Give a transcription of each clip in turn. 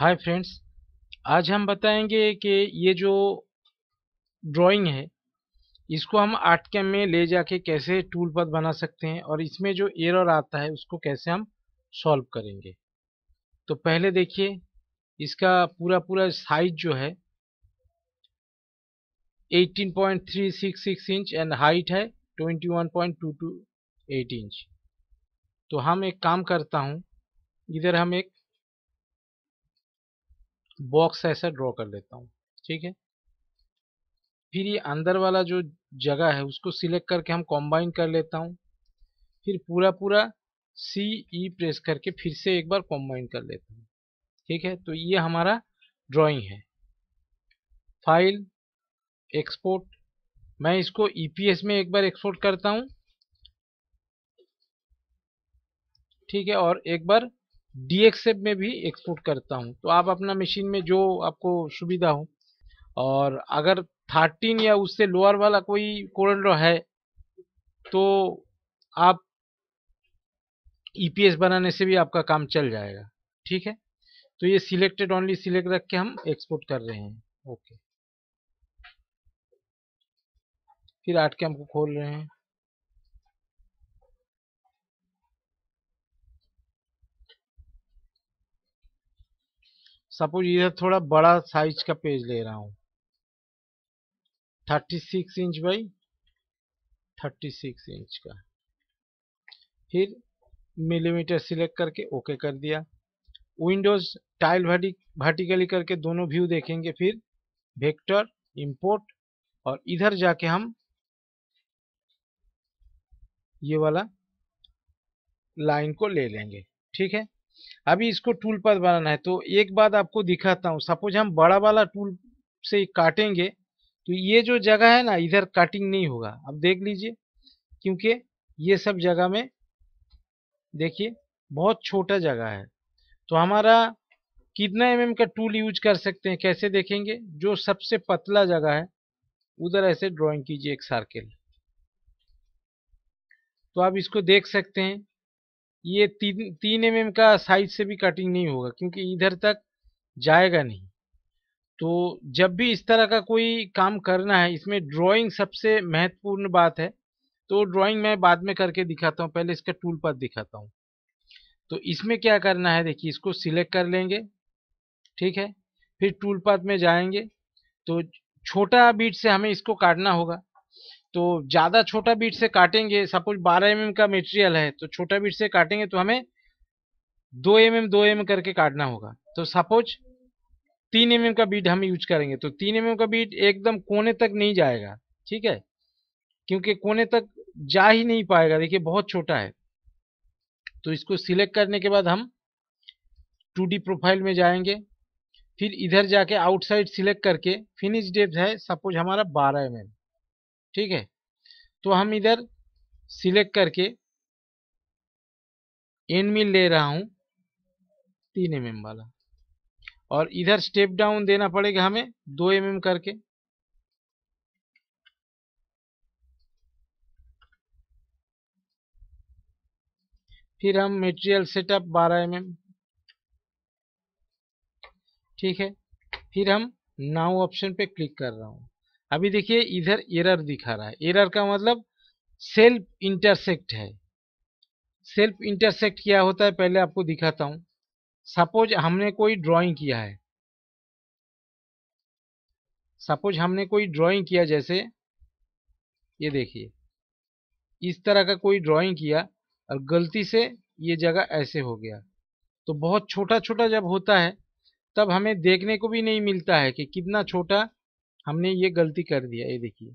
Hi friends, आज हम बताएंगे कि ये जो ड्राइंग है इसको हम आर्टकैम में ले जाके कैसे टूल पर बना सकते हैं और इसमें जो एरर आता है उसको कैसे हम सॉल्व करेंगे। तो पहले देखिए, इसका पूरा पूरा साइज जो है 18.366 इंच एंड हाइट है 21.228 इंच। तो हम एक काम करता हूँ, इधर हम एक बॉक्स ऐसा ड्रॉ कर लेता हूँ। ठीक है, फिर ये अंदर वाला जो जगह है उसको सिलेक्ट करके हम कंबाइन कर लेता हूँ। फिर पूरा पूरा CE प्रेस करके फिर से एक बार कंबाइन कर लेता हूँ। ठीक है, तो ये हमारा ड्राइंग है। फाइल, एक्सपोर्ट, मैं इसको EPS में एक बार एक्सपोर्ट करता हूँ। ठीक है, और एक बार DXF में भी एक्सपोर्ट करता हूँ। तो आप अपना मशीन में जो आपको सुविधा हो, और अगर 13 या उससे लोअर वाला कोई कोरल ड्रॉ है तो आप EPS बनाने से भी आपका काम चल जाएगा। ठीक है, तो ये सिलेक्टेड ओनली सिलेक्ट रख के हम एक्सपोर्ट कर रहे हैं। ओके, फिर आर्टकैम को खोल रहे हैं। सपोज इधर थोड़ा बड़ा साइज का पेज ले रहा हूँ, 36 इंच बाई 36 इंच का। फिर मिलीमीटर सिलेक्ट करके ओके कर दिया। विंडोज टाइल वर्टिकली करके दोनों व्यू देखेंगे। फिर वेक्टर, इंपोर्ट, और इधर जाके हम ये वाला लाइन को ले लेंगे। ठीक है, अभी इसको टूल पर बनाना है। तो एक बात आपको दिखाता हूँ, सपोज हम बड़ा वाला टूल से काटेंगे तो ये जो जगह है ना, इधर कटिंग नहीं होगा। अब देख लीजिए, क्योंकि ये सब जगह में देखिए बहुत छोटा जगह है। तो हमारा कितना mm का टूल यूज कर सकते हैं, कैसे देखेंगे? जो सबसे पतला जगह है उधर ऐसे ड्राइंग कीजिए एक सर्किल। तो आप इसको देख सकते हैं, ये 3 mm का साइज से भी कटिंग नहीं होगा क्योंकि इधर तक जाएगा नहीं। तो जब भी इस तरह का कोई काम करना है, इसमें ड्राइंग सबसे महत्वपूर्ण बात है। तो ड्राइंग मैं बाद में करके दिखाता हूँ, पहले इसका टूल पाथ दिखाता हूँ। तो इसमें क्या करना है, देखिए इसको सिलेक्ट कर लेंगे। ठीक है, फिर टूल पाथ में जाएंगे। तो छोटा बीट से हमें इसको काटना होगा। तो ज़्यादा छोटा बीट से काटेंगे, सपोज 12 mm का मटेरियल है तो छोटा बीट से काटेंगे तो हमें 2 mm करके काटना होगा। तो सपोज 3 mm का बीट हम यूज करेंगे तो 3 mm का बीट एकदम कोने तक नहीं जाएगा। ठीक है, क्योंकि कोने तक जा ही नहीं पाएगा, देखिए बहुत छोटा है। तो इसको सिलेक्ट करने के बाद हम 2D प्रोफाइल में जाएंगे। फिर इधर जाके आउटसाइड सिलेक्ट करके फिनिश डेप्थ है सपोज हमारा 12 mm। ठीक है, तो हम इधर सिलेक्ट करके एंड मिल ले रहा हूं 3 mm वाला, और इधर स्टेप डाउन देना पड़ेगा हमें 2 mm करके। फिर हम मटेरियल सेटअप 12 mm। ठीक है, फिर हम नाउ ऑप्शन पे क्लिक कर रहा हूं। अभी देखिए इधर एरर दिखा रहा है। एरर का मतलब सेल्फ इंटरसेक्ट है। सेल्फ इंटरसेक्ट क्या होता है पहले आपको दिखाता हूं। सपोज हमने कोई ड्राइंग किया है, सपोज हमने कोई ड्राइंग किया, जैसे ये देखिए इस तरह का कोई ड्राइंग किया और गलती से ये जगह ऐसे हो गया। तो बहुत छोटा छोटा जब होता है तब हमें देखने को भी नहीं मिलता है कि कितना छोटा हमने ये गलती कर दिया। ये देखिए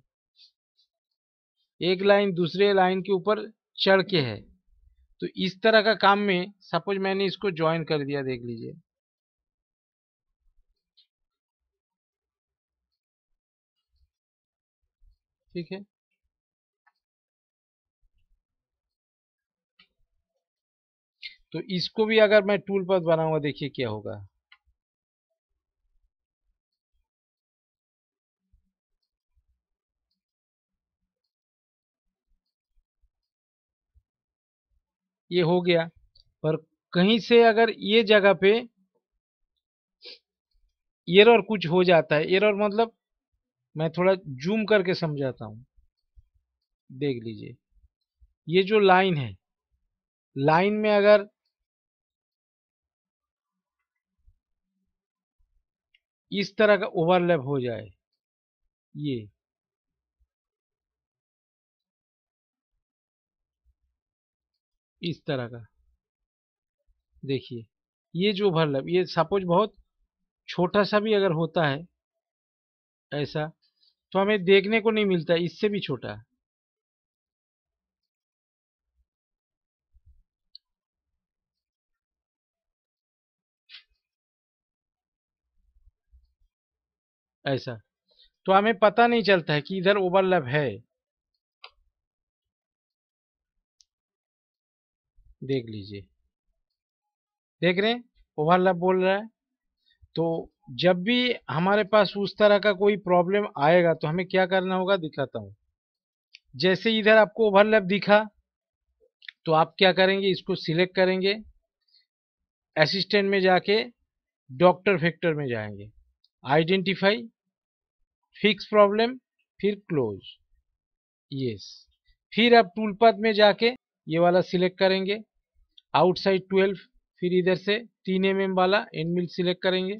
एक लाइन दूसरे लाइन के ऊपर चढ़ के है। तो इस तरह का काम में सपोज मैंने इसको ज्वाइन कर दिया, देख लीजिए। ठीक है, तो इसको भी अगर मैं टूल पर बनाऊंगा, देखिए क्या होगा। ये हो गया, पर कहीं से अगर ये जगह पे एरर कुछ हो जाता है। एरर मतलब मैं थोड़ा जूम करके समझाता हूँ, देख लीजिए। ये जो लाइन है, लाइन में अगर इस तरह का ओवरलैप हो जाए, ये इस तरह का, देखिए ये जो ओवरलैप, ये सपोज बहुत छोटा सा भी अगर होता है ऐसा, तो हमें देखने को नहीं मिलता, इससे भी छोटा ऐसा, तो हमें पता नहीं चलता है कि इधर ओवरलैप है। देख लीजिए, देख रहे हैं ओवरलैप बोल रहा है। तो जब भी हमारे पास उस तरह का कोई प्रॉब्लम आएगा तो हमें क्या करना होगा, दिखाता हूँ। जैसे इधर आपको ओवरलैप दिखा, तो आप क्या करेंगे, इसको सिलेक्ट करेंगे, असिस्टेंट में जाके डॉक्टर फैक्टर में जाएंगे, आइडेंटिफाई, फिक्स प्रॉब्लम, फिर क्लोज, यस। फिर आप टूल पाथ में जाके ये वाला सिलेक्ट करेंगे, आउटसाइड 12, फिर इधर से 3 mm वाला एंड मिल सिलेक्ट करेंगे,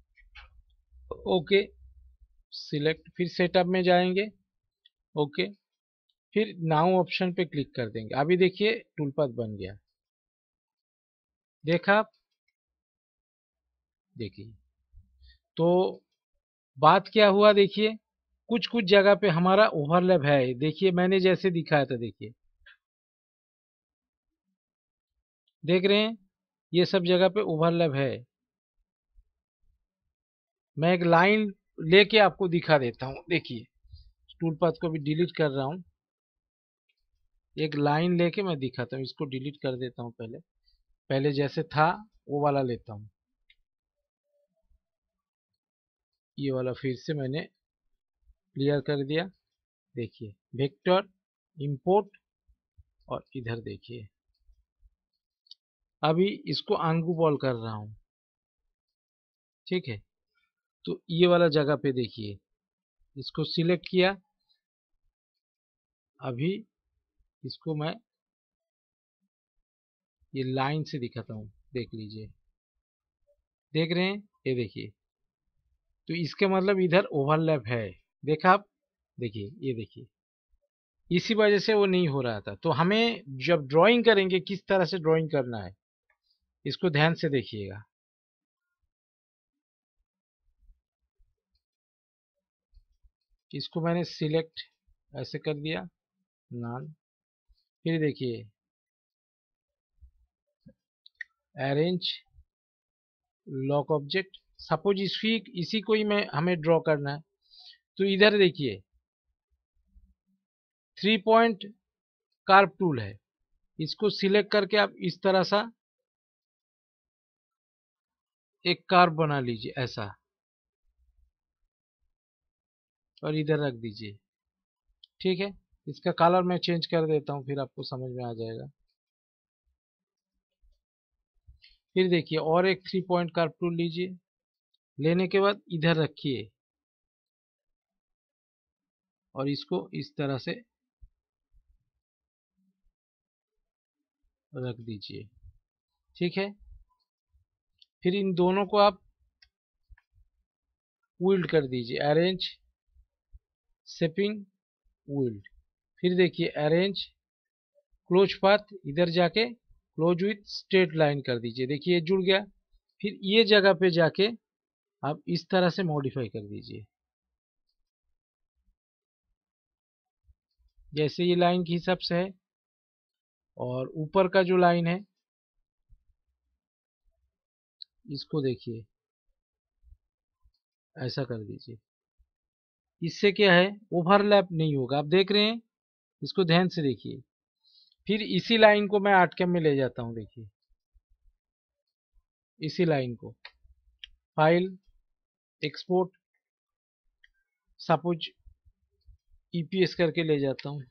ओके, सिलेक्ट, फिर सेटअप में जाएंगे, ओके, फिर नाउ ऑप्शन पे क्लिक कर देंगे। अभी देखिए टूल पाथ बन गया, देखा आप, देखिए। तो बात क्या हुआ, देखिए कुछ कुछ जगह पे हमारा ओवरलैप है, देखिए मैंने जैसे दिखाया था, देखिए देख रहे हैं ये सब जगह पे ओवरलैप है। मैं एक लाइन लेके आपको दिखा देता हूँ, देखिए टूल पाथ को भी डिलीट कर रहा हूँ, एक लाइन लेके मैं दिखाता हूँ। इसको डिलीट कर देता हूँ, पहले पहले जैसे था वो वाला लेता हूँ, ये वाला फिर से मैंने क्लियर कर दिया। देखिए वेक्टर, इंपोर्ट, और इधर देखिए अभी इसको आंगू बॉल कर रहा हूँ, ठीक है। तो ये वाला जगह पे देखिए, इसको सिलेक्ट किया, अभी इसको मैं ये लाइन से दिखाता हूँ, देख लीजिए, देख रहे हैं, ये देखिए। तो इसके मतलब इधर ओवरलैप है, देखा आप, देखिए ये देखिए, इसी वजह से वो नहीं हो रहा था। तो हमें जब ड्राइंग करेंगे किस तरह से ड्राइंग करना है, इसको ध्यान से देखिएगा। इसको मैंने सिलेक्ट ऐसे कर दिया, नॉन, फिर देखिए अरेंज, लॉक ऑब्जेक्ट, सपोज इसी को ही मैं हमें ड्रॉ करना है। तो इधर देखिए 3 पॉइंट कार्व टूल है, इसको सिलेक्ट करके आप इस तरह सा एक कार्व बना लीजिए ऐसा, और इधर रख दीजिए, ठीक है। इसका कलर मैं चेंज कर देता हूँ, फिर आपको समझ में आ जाएगा। फिर देखिए और एक 3 पॉइंट कार्व टूल लीजिए, लेने के बाद इधर रखिए और इसको इस तरह से रख दीजिए, ठीक है। फिर इन दोनों को आप विल्ड कर दीजिए, अरेंज, शेपिंग, विल्ड। फिर देखिए अरेंज, क्लोज पाथ, इधर जाके क्लोज विथ स्ट्रेट लाइन कर दीजिए, देखिए ये जुड़ गया। फिर ये जगह पे जाके आप इस तरह से मॉडिफाई कर दीजिए, जैसे ये लाइन के हिसाब से है। और ऊपर का जो लाइन है इसको देखिए ऐसा कर दीजिए, इससे क्या है ओवरलैप नहीं होगा, आप देख रहे हैं, इसको ध्यान से देखिए। फिर इसी लाइन को मैं आर्टकैम में ले जाता हूँ, देखिए इसी लाइन को फाइल, एक्सपोर्ट, सपोज ईपीएस करके ले जाता हूँ,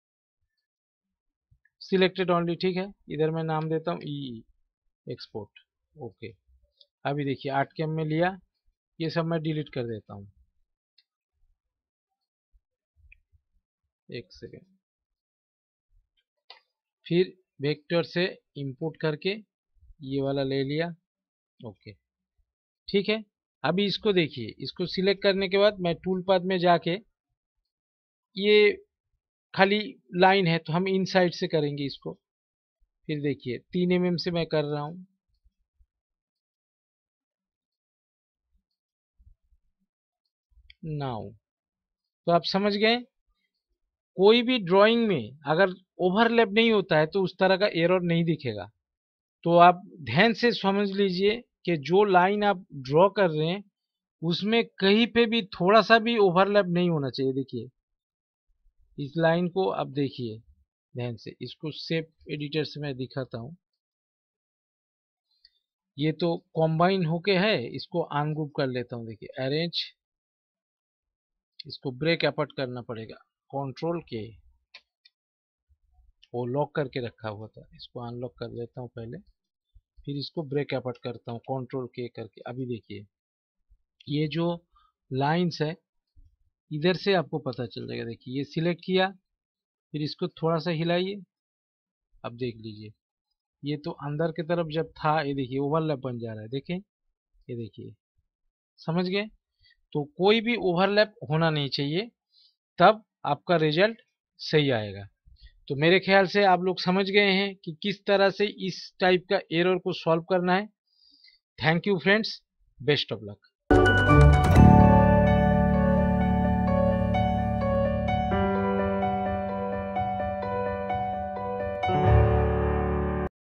सिलेक्टेड ओनली, ठीक है। इधर मैं नाम देता हूँ ई, एक्सपोर्ट, ओके। अभी देखिए आर्टकैम में लिया, ये सब मैं डिलीट कर देता हूँ। एक सेकेंड, फिर वेक्टर से इंपोर्ट करके ये वाला ले लिया। ओके, ठीक है। अभी इसको देखिए, इसको सिलेक्ट करने के बाद मैं टूल पाथ में जाके, ये खाली लाइन है तो हम इन साइड से करेंगे इसको। फिर देखिए 3 mm से मैं कर रहा हूँ। नाउ तो आप समझ गए, कोई भी ड्राइंग में अगर ओवरलैप नहीं होता है तो उस तरह का एरर नहीं दिखेगा। तो आप ध्यान से समझ लीजिए कि जो लाइन आप ड्रॉ कर रहे हैं उसमें कहीं पे भी थोड़ा सा भी ओवरलैप नहीं होना चाहिए। देखिए इस लाइन को आप देखिए ध्यान से, इसको शेप एडिटर से मैं दिखाता हूँ। ये तो कॉम्बाइन होके है, इसको अनग्रुप कर लेता हूँ। देखिए अरेंज, इसको ब्रेक अपार्ट करना पड़ेगा, कंट्रोल के, वो लॉक करके रखा हुआ था, इसको अनलॉक कर लेता हूँ पहले, फिर इसको ब्रेक अपार्ट करता हूँ कंट्रोल के करके। अभी देखिए ये जो लाइंस है इधर से आपको पता चल जाएगा। देखिए ये सिलेक्ट किया, फिर इसको थोड़ा सा हिलाइए, अब देख लीजिए ये तो अंदर की तरफ जब था, ये देखिए ओवरलैप बन जा रहा है। देखें, ये देखिए, समझ गए। तो कोई भी ओवरलैप होना नहीं चाहिए, तब आपका रिजल्ट सही आएगा। तो मेरे ख्याल से आप लोग समझ गए हैं कि किस तरह से इस टाइप का एरर को सॉल्व करना है। Thank you friends, best of luck.